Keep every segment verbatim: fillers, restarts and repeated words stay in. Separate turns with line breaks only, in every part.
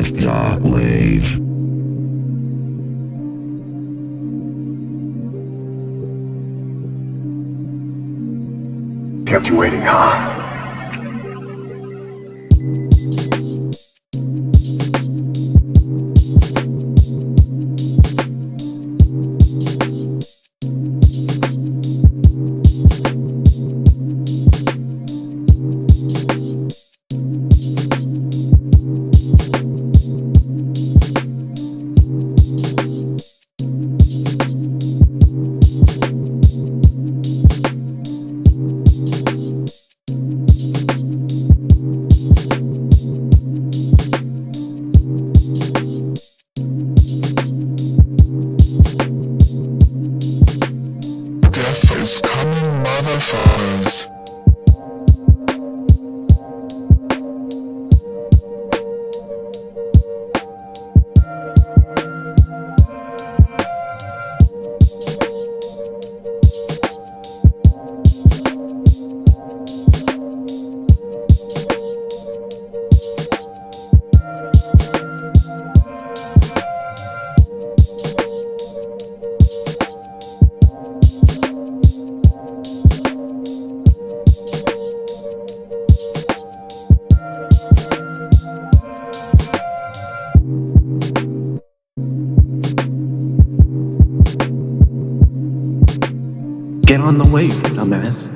Prod.Death.wav.
Kept you waiting, huh?
Death is coming, motherfuckers.
Get on the wave, dumbass.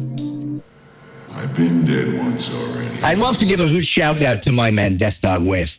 I've been dead once already.
I'd love to give a good shout out to my man Death.wav.